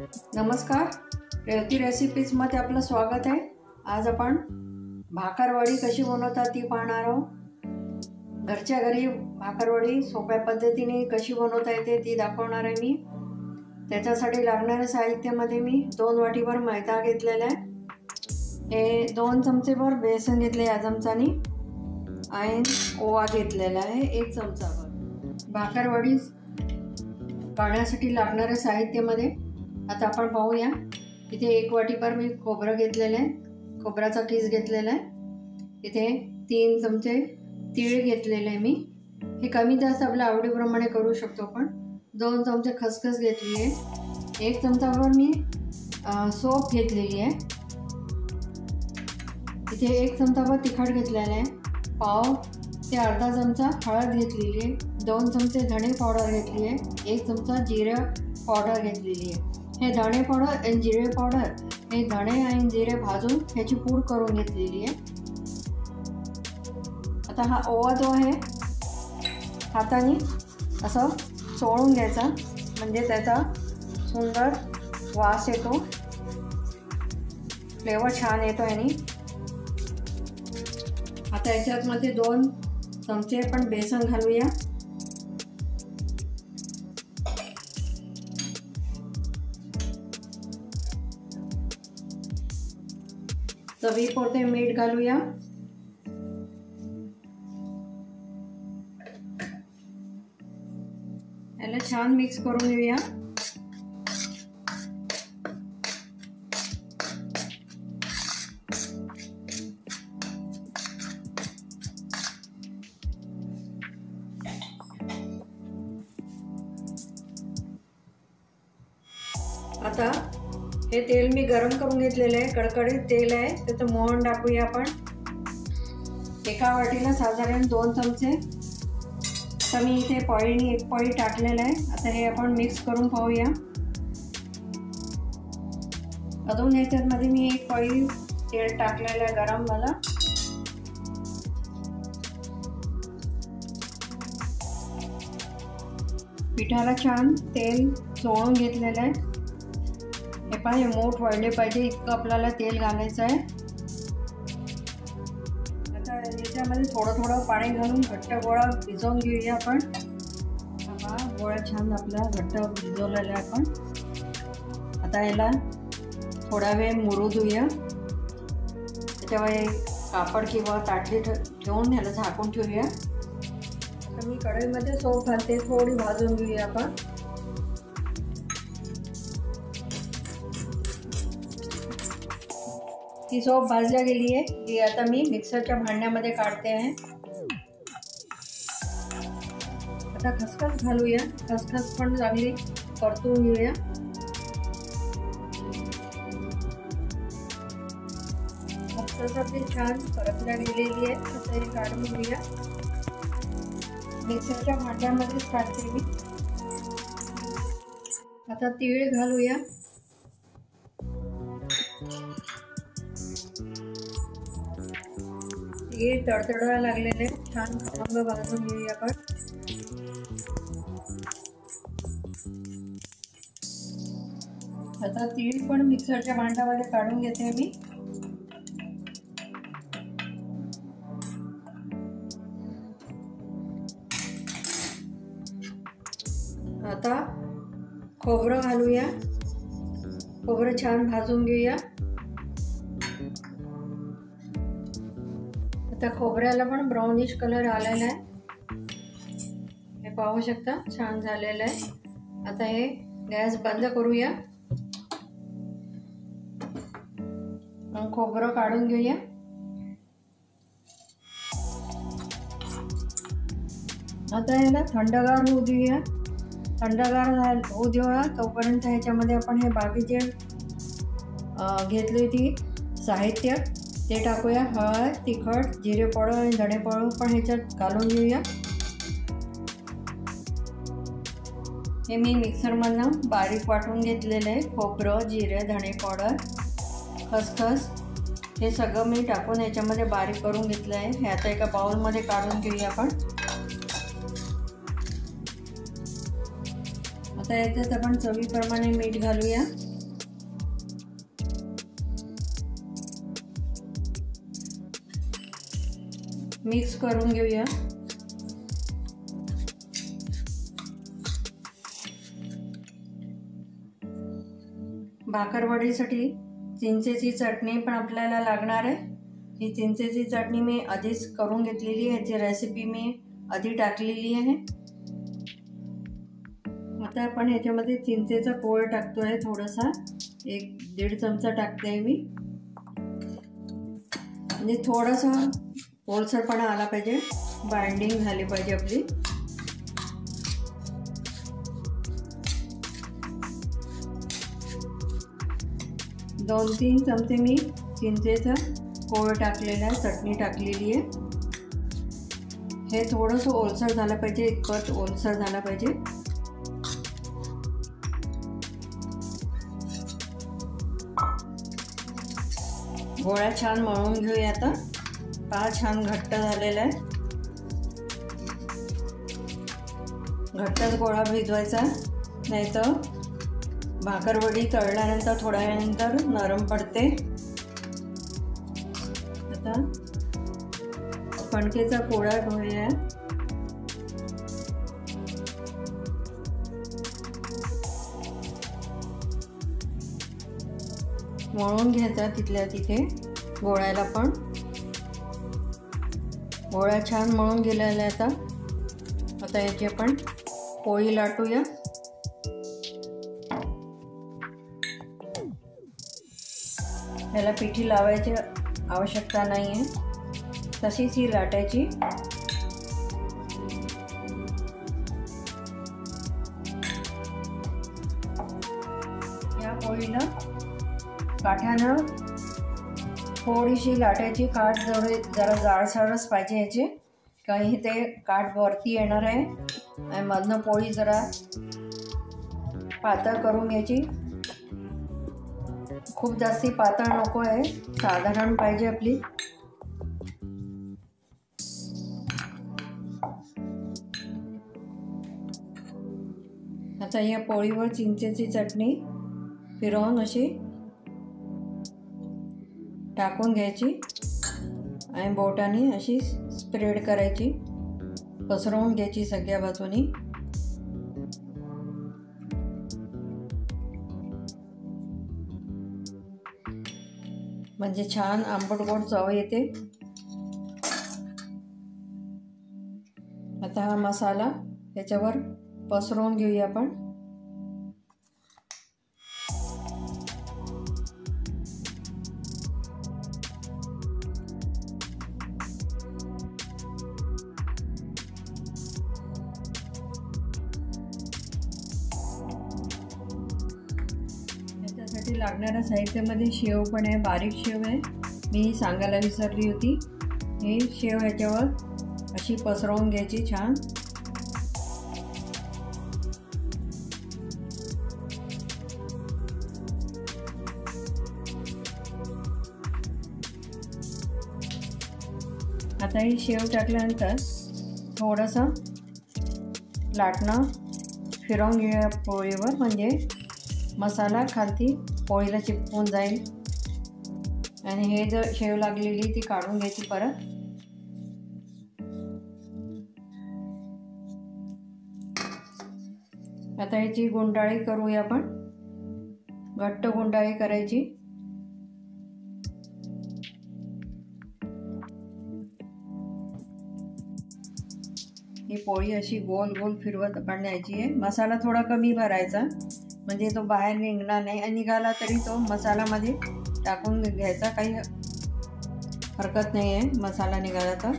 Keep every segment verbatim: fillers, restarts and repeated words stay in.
नमस्कार, रेवती रेसिपीजमध्ये आपलं स्वागत आहे। आज आपण भाकरवडी कशी बनवतात ती पाहणार आहोत। घरच्या घरी भाकरवडी सोप्या पद्धतीने कशी बनवता येते ती दाखवणार आहे मी। त्याच्यासाठी लागणारे साहित्यामध्ये मी दोन वाटीभर मैदा घेतलेला आहे, हे दोन चमचेभर बेसन घेतले या चमचानी आणि ओवा घेतलेला आहे एक चमचाभर। भाकरवडी काढण्यासाठी लागणारे साहित्यामध्ये आता आपण पाहूया। इथे एक वाटीभर मी खोबरं घेतलेलं आहे, खोबऱ्याचा किस घेतलेला आहे। इथे तीन चमचे तीळ घेतलेले आहे मी, हे कमी जास्त आपल्या आवडीप्रमाणे करू शकतो आपण। दोन चमचे खसखस घेतली आहे, एक चमचाभर मी सोप घेतलेली आहे। इथे एक चमचाभर तिखट घेतलेला आहे, पाव ते अर्धा चमचा हळद घेतलेली आहे, दोन चमचे धणे पावडर घेतली आहे, एक चमचा जिरे पावडर घेतलेली आहे। हे धणे पावडर आणि जिरे पावडर हे धणे आणि जिरे भाजून ह्याची पूड करून घेतलेली आहे। आता हा ओवा जो आहे हाताने असं चोळून घ्यायचा, म्हणजे त्याचा सुंदर वास येतो, फ्लेवर छान येतो याने। आता याच्यामध्ये दोन चमचे पण बेसन घालूया। चवीपुरते मीठ घालूया। याला छान मिक्स करून घेऊया। आता हे तेल मी गरम करून घेतलेलं आहे, कडकडीत तेल आहे, त्याचं मोहन टाकूया आपण। एका वाटीला साधारण दोन चमचे, तर मी इथे पळीने एक पळी टाकलेलं आहे। आता हे आपण मिक्स करून पाहूया। अजून याच्यामध्ये मी एक पळी तेल टाकलेलं आहे गरम मला। पिठाला छान तेल चोळून घेतलेलं आहे, हे पाहिजे मोठ वळले पाहिजे इतकं आपल्याला तेल घालायचं आहे। आता याच्यामध्ये थोडं थोडं पाणी घालून घट्ट गोळा भिजवून घेऊया आपण। हा गोळा छान आपला घट्ट भिजवलेला आहे आपण। आता याला थोडा वेळ मुरू देऊया, त्याच्यावर एक कापड किंवा ताटली ठेवून याला झाकून ठेवूया। आता मी कढईमध्ये सोप घालते, थोडी भाजून घेऊया आपण। ही सोप भाजल्या गेली आहे, ही आता मी मिक्सरच्या भांड्यामध्ये काढते आहे। आता खसखस घालूया, खसखस पण चांगली परतून घेऊया। खसखस आपली छान परतल्या गेलेली आहे, आता हे काढून घेऊया। मिक्सरच्या भांड्यामध्येच काढते मी। आता तीळ घालूया, हे तडतडायला लागलेले छान खमंग भाजून घेऊया आपण। आता तीळ पण मिक्सरच्या भांड्यामध्ये काढून घेते मी। आता खोबरं घालूया, खोबरं छान भाजून घेऊया। आता खोबऱ्याला पण ब्राउनिश कलर आलेला आहे, हे पाहू शकता छान झालेलं आहे। आता हे गॅस बंद करूया आणि खोबरं काढून घेऊया। आता याला थंडगार होऊ देऊया, थंडगार होऊ देऊया तोपर्यंत ह्याच्यामध्ये आपण हे बाकी जे घेतली ती साहित्य ते टाकूया। हळद, तिखट, जिरे पावडर आणि धणे पावडर पण ह्याच्यात घालून घेऊया। हे मी मिक्सरमधनं बारीक वाटून घेतलेलं आहे, खोबरं, जिरे, धणे पावडर, खसखस हे सगळं मी टाकून ह्याच्यामध्ये बारीक करून घेतलं आहे। हे आता एका बाउलमध्ये काढून घेऊया आपण। आता याच्यात आपण चवीप्रमाणे मीठ घालूया। मिक्स करून घेऊया। भाकरवडीसाठी चिंचेची चटणी पण आपल्याला लागणार आहे। ही चिंचेची चटणी मी आधीच करून घेतलेली आहे, याची रेसिपी मी आधी टाकलेली आहे। आता आपण याच्यामध्ये चिंचेचा कोळ टाकतोय, थोडासा एक दीड चमचा टाकते मी, म्हणजे थोडासा ओलसरपणा आला पाहिजे, बाइंडिंग झाली पाहिजे आपली। दोन तीन चमचे मी चिंचेचा कोळ टाकलेला आहे, चटणी टाकलेली आहे। हे थोडंसं ओलसर झालं पाहिजे, इतकंच ओलसर झालं पाहिजे। गोळा छान मळून घेऊया आता। पहा छान घट्ट झालेला आहे, घट्टच गोळा भिजवायचा, नाही तर भाकरवडी तळल्यानंतर थोड्या वेळानंतर नरम पडते। आता कणकेचा गोळा घेऊया, मळून घ्यायचा तिथल्या तिथे गोळ्याला पण। गोळा छान मळून गेलेला आहे। आता आता याची आपण पोळी लाटूया। याला पिठी लावायची आवश्यकता नाही आहे, तशीच ही लाटायची। या पोळीला काठ्यानं थोडीशी लाटायची, काठ जवळ जरा जाडसरच पाहिजे याचे, काही ते काठ वरती येणार आहे आणि मधनं पोळी जरा पातळ करून घ्यायची। खूप जास्ती पातळ नको आहे, साधारण पाहिजे आपली। आता या पोळीवर चिंचेची चटणी फिरवून अशी टाकून घ्यायची आणि बोटाने अशी स्प्रेड करायची, पसरवून घ्यायची सगळ्या बाजूनी। म्हणजे छान आंबट गोड चव येते। आता हा मसाला याच्यावर पसरवून घेऊया आपण। याच्यासाठी लागणाऱ्या साहित्यामध्ये शेव पण आहे, बारीक शेव आहे, मी सांगायला विसरली होती। ही शेव ह्याच्यावर अशी पसरवून घ्यायची छान। आता ही शेव टाकल्यानंतर थोडंसं लाटणं फिरवून घेऊया पोळीवर, म्हणजे मसाला खालती पोळीला चिपकून जाईल। आणि हे जर शेव लागलेली ती काढून घ्यायची परत। आता याची गुंडाळी करूया आपण, घट्ट गुंडाळी करायची। ही पोळी अशी गोल गोल फिरवत बनवायची आहे। मसाला थोडा कमी भरायचा, म्हणजे तो बाहेर निघणार नाही, आणि निघाला तरी तो मसाल्यामध्ये टाकून घ्यायचा, काही हरकत नाही आहे मसाला निघाला तर।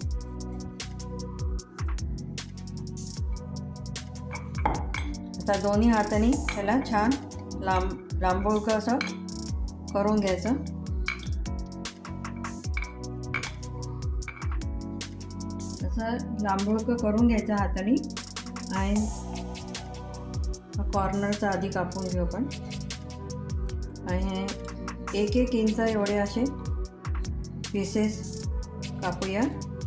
आता दोन्ही हाताने त्याला छान लांब लांबोळकं असं करून घ्यायचं। असं लांबोळकं करून घ्यायचं हाताने, आणि कॉर्नरचा आधी कापून घेऊ आपण। आणि एक एक इंच एवढे असे पीसेस कापूया।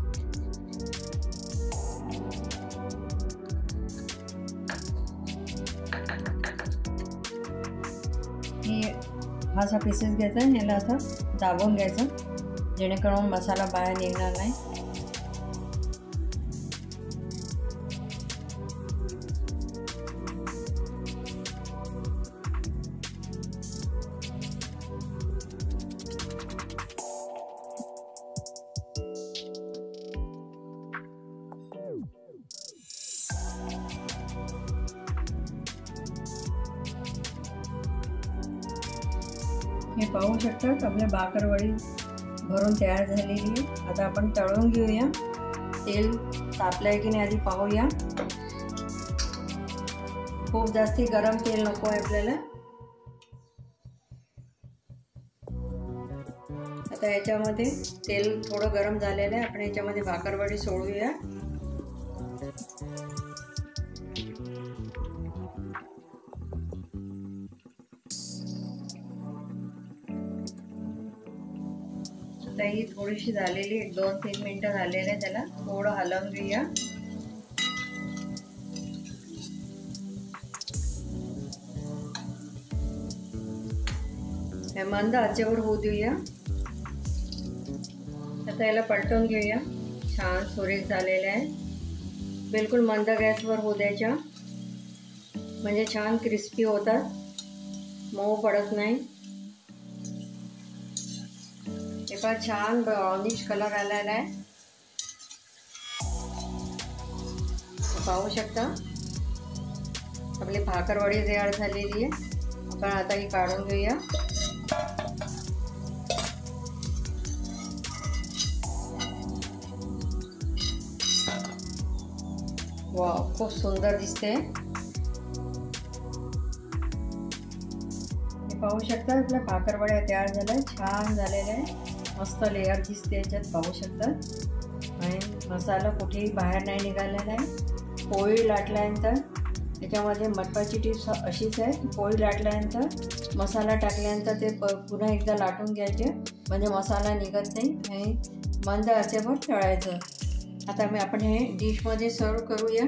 ही हा असा पीसेस घ्यायचा, याला असं दाबून घ्यायचं, जेणेकरून मसाला बाहेर निघणार नाही। हे पाहू शकतात आपल्या भाकरवडी भरून तयार झालेली आहे. आता आपण तळून घेऊया. तेल तापलंय की नाही आधी पाहूया. खूप जास्ती गरम तेल नको आहे आपल्याला. आता याच्यामध्ये तेल थोडं गरम झालेलं आहे. आपण याच्यामध्ये भाकरवडी सोडूया. आता ही थोडीशी झालेली, एक दोन तीन मिनटं झालेले आहे. त्याला थोडं हलवून घेऊया. हे मंद आचेवर होऊ देऊया. आता याला पलटून घेऊया. छान सुरेख झालेले आहे. बिलकुल मंद गॅसवर होऊ द्यायच्या, म्हणजे छान क्रिस्पी होतात, मऊ पडत नाही. एका छान ब्राउनिश कलर आलेला आहे, पाहू शकता. आपली भाकरवडी तयार झालेली आहे. आपण आता ही काढून घेऊया. वाव, खूप सुंदर दिसते. पाहू शकता आपल्या भाकरवड्या तयार झाल्या, छान झालेल्या आहे. मस्त लेअर दिसते याच्यात, पाहू शकता. आणि मसाला कुठेही बाहेर नाही निघालेला आहे. पोळी लाटल्यानंतर त्याच्यामध्ये महत्त्वाची टिप्स अशीच आहे, पोळी लाटल्यानंतर मसाला टाकल्यानंतर ते प पुन्हा एकदा लाटून घ्यायचे, म्हणजे मसाला निघत नाही. आणि मंद आचेवर तळायचं. आता मी आपण हे डिशमध्ये सर्व करूया.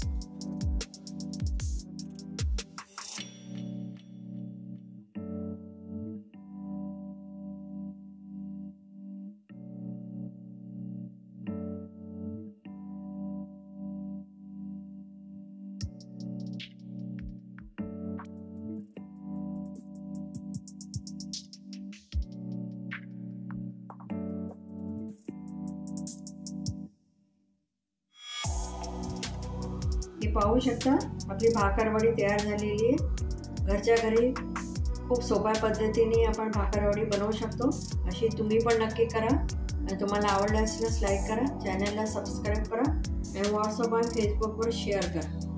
हे पाहू शकता आपली भाकरवडी तयार झालेली आहे. घरच्या घरी खूप सोप्या पद्धतीने आपण भाकरवडी बनवू शकतो. अशी तुम्ही पण नक्की करा. आणि तुम्हाला आवडलं असल्यास लाईक करा, चॅनलला सबस्क्राईब करा आणि व्हॉट्सअप आणि फेसबुकवर शेअर करा.